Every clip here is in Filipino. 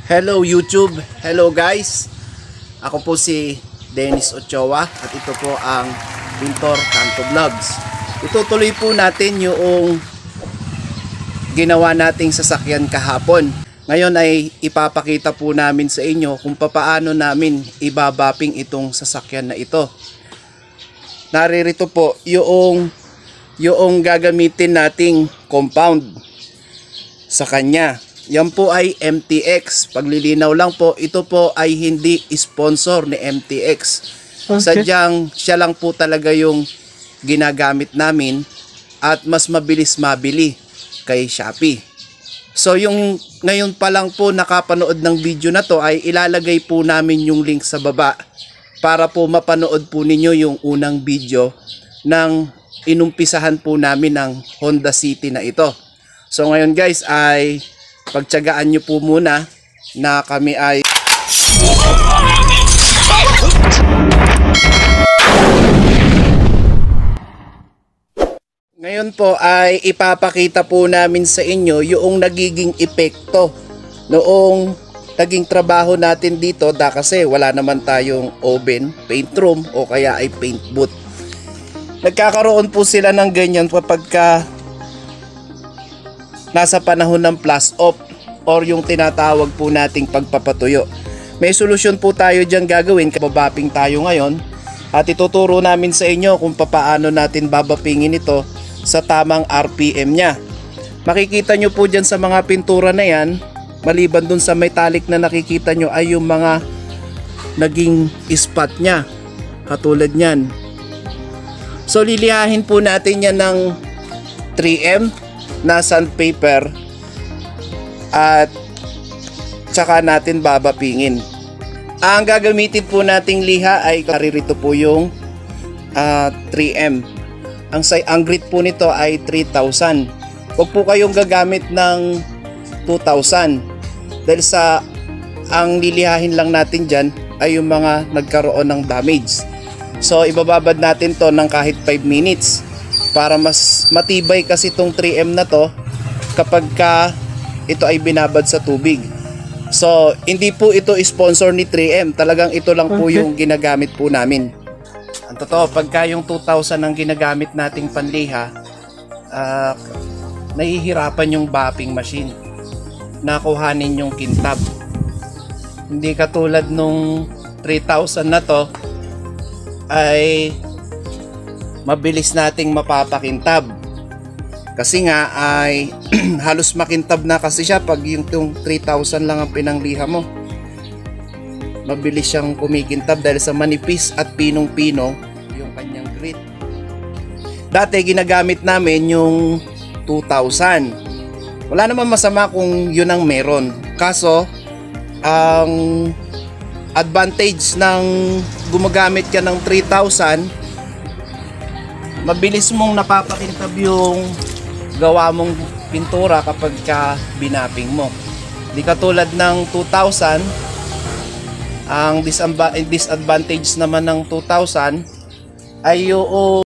Hello YouTube, hello guys. Ako po si Dennis Ochoa at ito po ang Pintor Canto Vlogs. Itutuloy po natin yung ginawa nating sasakyan kahapon. Ngayon ay ipapakita po namin sa inyo kung paano namin ibabapping itong sasakyan na ito. Naririto po yung gagamitin nating compound sa kanya. Yan po ay MTX. Paglilinaw lang po, ito po ay hindi sponsor ni MTX. Okay. Sadyang siya lang po talaga yung ginagamit namin at mas mabilis mabili kay Shopee. So yung ngayon pa lang po nakapanood ng video na to ay ilalagay po namin yung link sa baba para po mapanood po ninyo yung unang video ng inumpisahan po namin ng Honda City na ito. So ngayon guys ay pagtiyagaan nyo po muna na kami ay ngayon po ay ipapakita po namin sa inyo yung nagiging epekto noong naging trabaho natin dito kasi wala naman tayong oven, paint room o kaya ay paint booth. Nagkakaroon po sila ng ganyan kapag nasa panahon ng plus off or yung tinatawag po nating pagpapatuyo. May solusyon po tayo dyan gagawin. Babapping tayo ngayon at ituturo namin sa inyo kung paano natin babapingin ito sa tamang RPM nya. Makikita nyo po dyan sa mga pintura na yan, maliban dun sa metallic na nakikita nyo ay yung mga naging spot nya katulad nyan. So lilihahin po natin yan ng 3M na sandpaper at saka natin babapingin. Ang gagamitin po nating liha ay karirito po yung 3M. Ang grit po nito ay 3,000. Huwag po kayong gagamit ng 2,000 dahil sa ang lilihahin lang natin dyan ay yung mga nagkaroon ng damage. So ibababad natin to ng kahit 5 minutes para mas matibay kasi itong 3M na to kapag ito ay binabad sa tubig. So hindi po ito sponsor ni 3M, talagang ito lang po yung ginagamit po namin. Ang totoo, pagka yung 2,000 ang ginagamit nating panliha, nahihirapan yung bapping machine na kuhanin yung kintab. Hindi katulad nung 3,000 na to ay mabilis nating mapapakintab kasi nga ay halos makintab na kasi siya pag yung 3,000 lang ang pinangliha mo. Mabilis siyang kumikintab dahil sa manipis at pinong-pino yung kanyang grit. Dati ginagamit namin yung 2,000. Wala naman masama kung yun ang meron, kaso ang advantage ng gumagamit ka ng 3,000, mabilis mong napapakintab yung gawa mong pintura kapag binapping mo. Di katulad ng 2,000, ang disadvantage naman ng 2,000 ay yung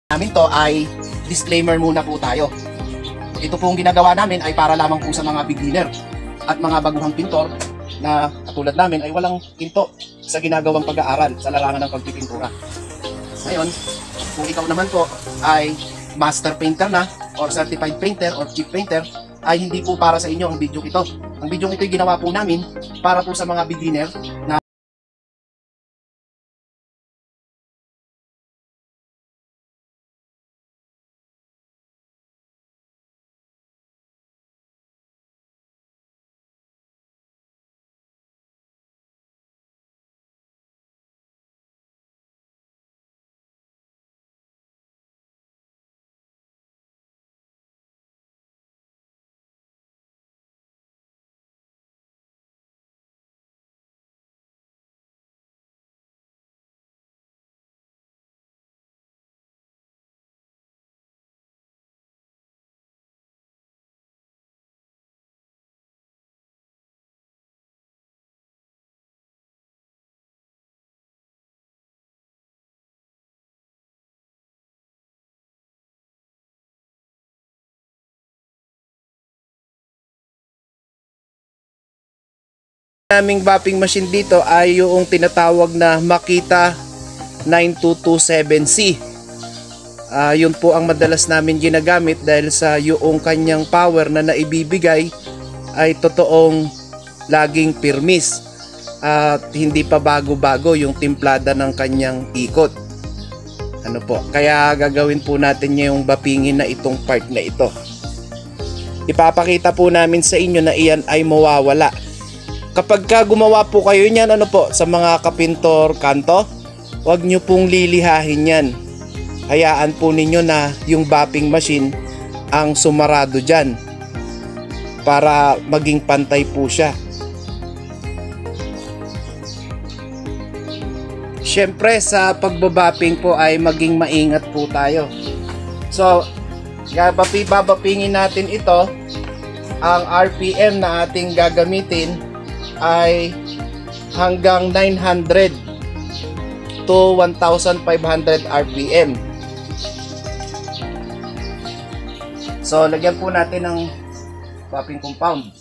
namin to ay disclaimer muna po tayo. Ito pong ginagawa namin ay para lamang po sa mga beginner at mga baguhang pintor na katulad namin ay walang pinto sa ginagawang pag-aaral sa larangan ng pagpipintura. Ngayon, kung ikaw naman po ay master painter na or certified painter or chief painter, ay hindi po para sa inyo ang video ito. Ang video ito ay ginawa po namin para po sa mga beginner na naming bapping machine dito ay yung tinatawag na Makita 9227C. Yun po ang madalas namin ginagamit dahil sa yung kanyang power na naibibigay ay totoong laging pirmis at hindi pa bago-bago yung timplada ng kanyang ikot. Ano po, kaya gagawin po natin yung bapingin na itong part na ito. Ipapakita po namin sa inyo na iyan ay mawawala. Kapag gumawa po kayo niyan, ano po, sa mga kapintor kanto, huwag nyo pong lilihahin yan. Hayaan po ninyo na yung bapping machine ang sumarado dyan para maging pantay po siya. Siyempre sa pagbabapping po ay maging maingat po tayo. So, babapingin natin ito. Ang RPM na ating gagamitin ay hanggang 900 to 1,500 RPM. So, lagyan po natin ng bapping compound.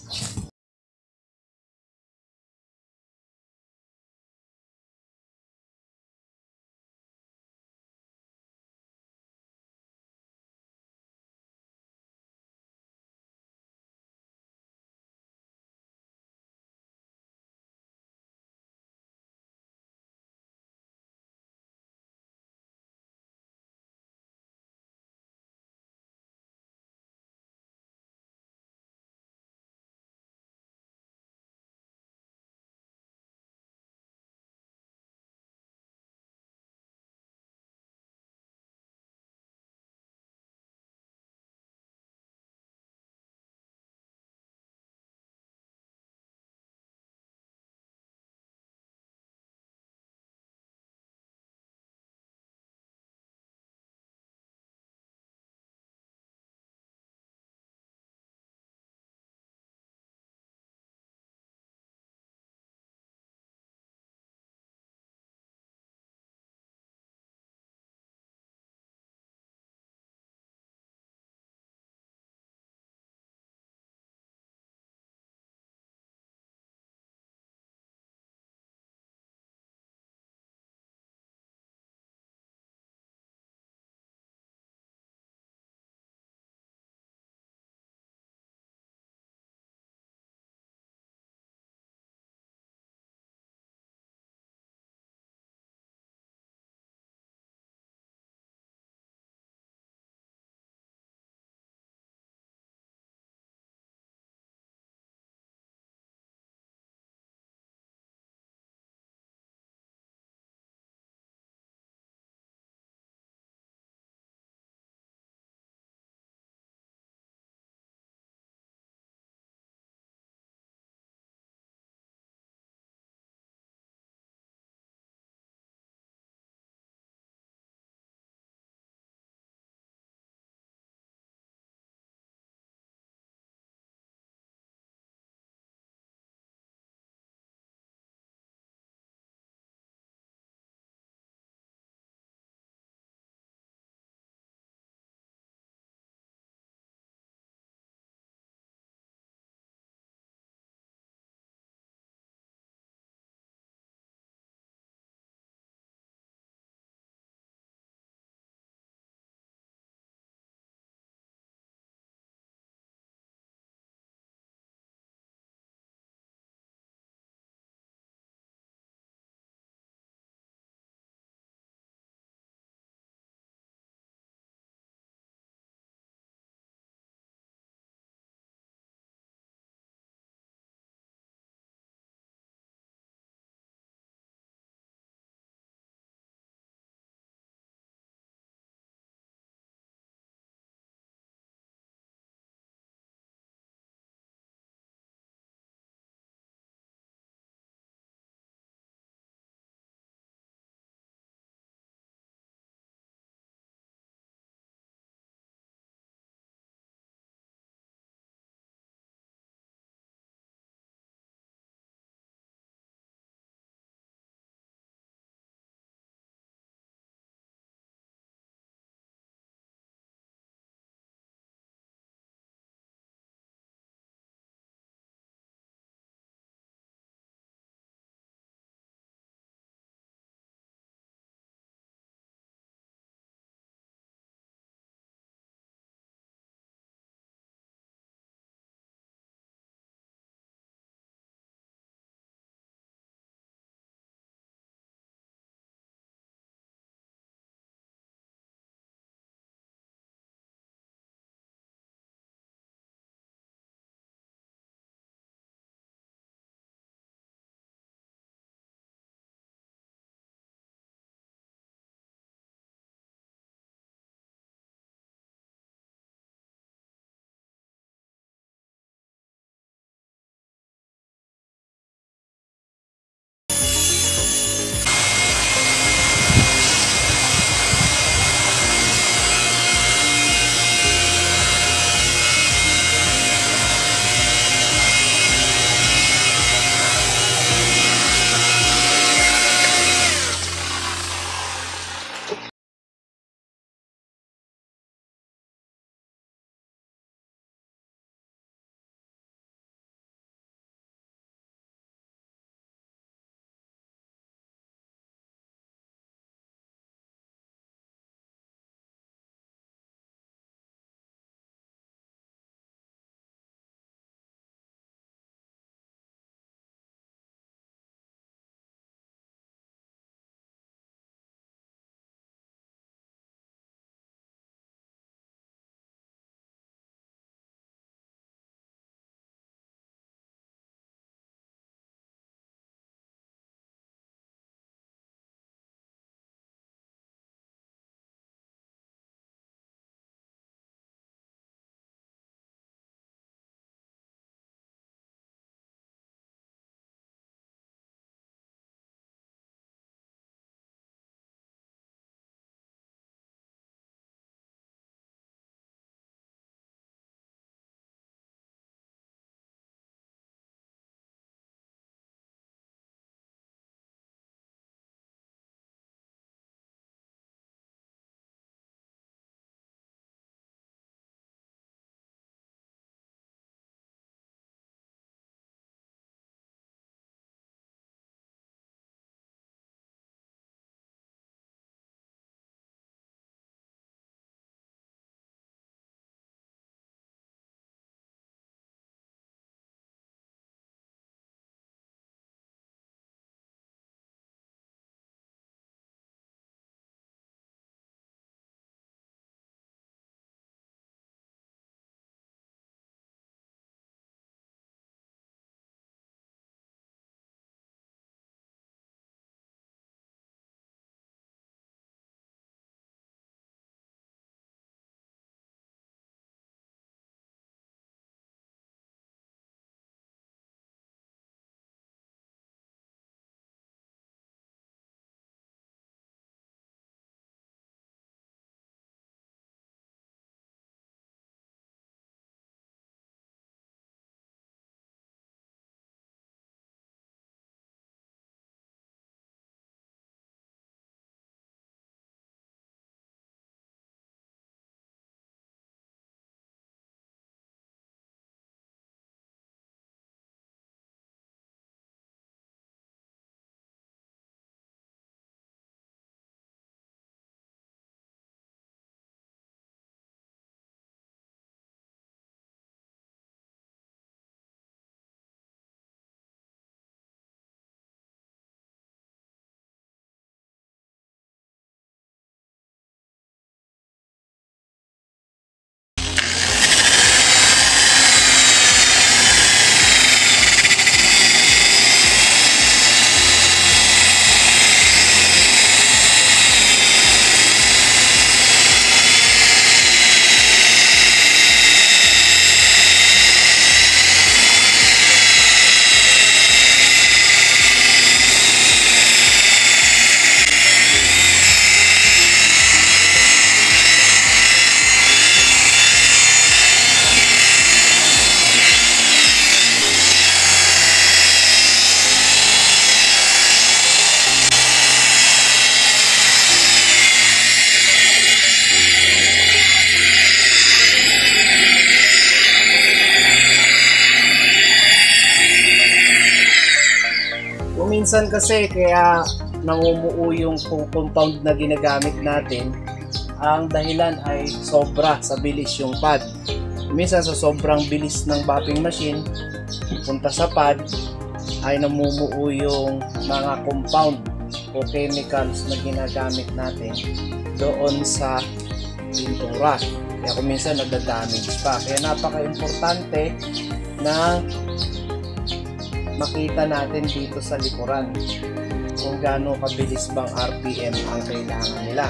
minsan kasi kaya namumuo yung compound na ginagamit natin, ang dahilan ay sobra sa bilis yung pad. Minsan sa sobrang bilis ng buffing machine punta sa pad ay namumuo yung mga compound o chemicals na ginagamit natin doon sa pintura. Kaya kung minsan nagda-damage pa. Kaya napaka-importante na makita natin dito sa likuran kung gaano kabilis bang RPM ang kailangan nila.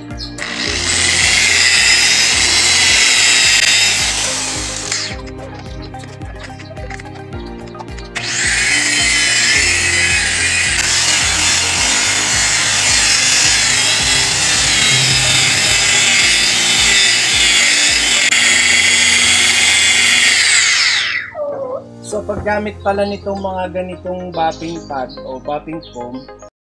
So paggamit pala nitong mga ganitong buffing pad o buffing foam,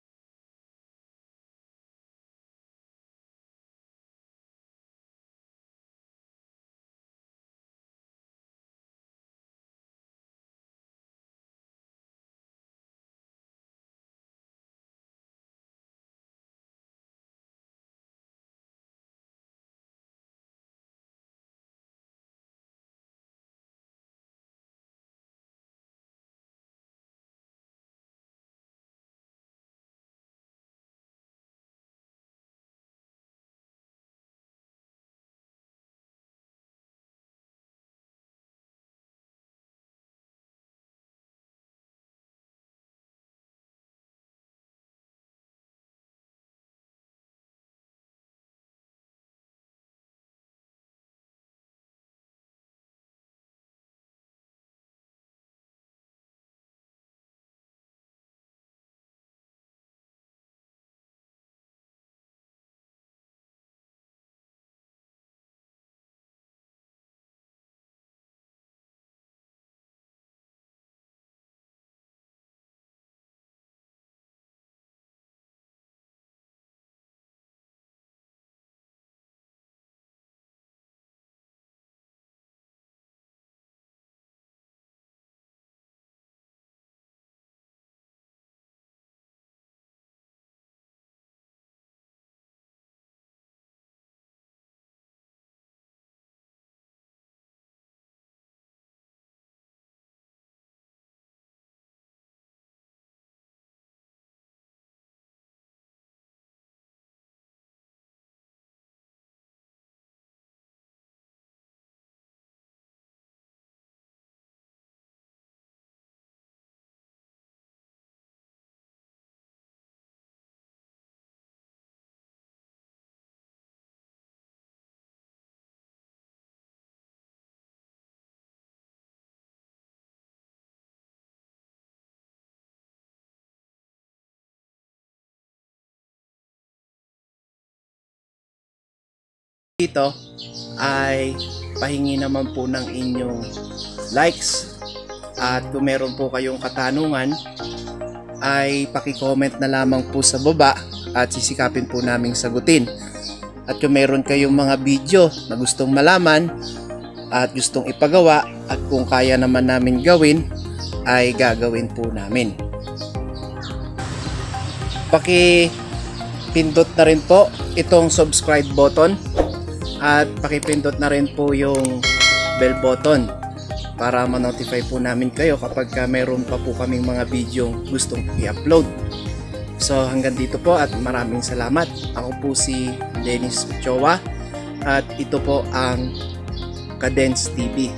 dito ay pahingi naman po ng inyong likes, at kung meron po kayong katanungan ay paki-comment na lamang po sa baba at sisikapin po naming sagutin. At kung meron kayong mga video na gustong malaman at gustong ipagawa at kung kaya naman namin gawin ay gagawin po namin. Paki-pindot na rin po itong subscribe button at pakipindot na rin po yung bell button para ma-notify po namin kayo kapag mayroon pa po kaming mga video gustong i-upload. So hanggang dito po at maraming salamat. Ako po si Dennis Ochoa at ito po ang Cadence TV.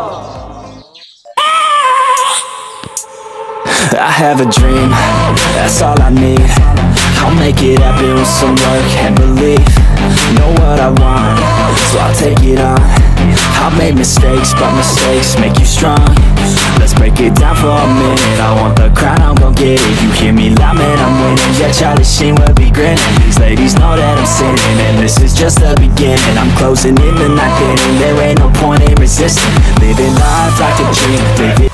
I have a dream, that's all I need. I'll make it happen with some work and belief. Know what I want, so I'll take it on. I've made mistakes, but mistakes make you strong. Let's break it down for a minute. I want the crown, I'm gon' get it. You hear me loud, man, I'm winning. Yeah, Charlie Sheen will be grinning. These ladies know that I'm sinning, and this is just the beginning. I'm closing in the night inning. There ain't no point in resisting. Living life like a dream.